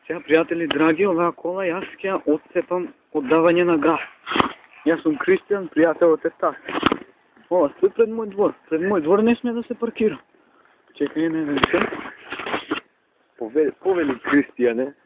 Сега, приятели драги, оваа кола јас ќе ја отцепам од давање на газ. Јас сум Кристијан, пријател од Естас. Ова стои пред мој двор. Пред мој двор не сме да се паркира. Чекај, не се. Повели Кристијане.